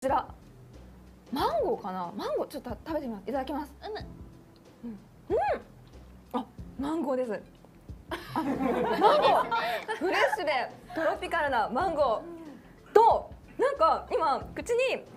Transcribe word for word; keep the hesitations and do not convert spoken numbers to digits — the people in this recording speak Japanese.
ちらマンゴーかな、マンゴーちょっと食べてみます。いただきます。うん、うん、あ、マンゴーです。あ、マンゴー、フレッシュでトロピカルなマンゴーと、なんか今口に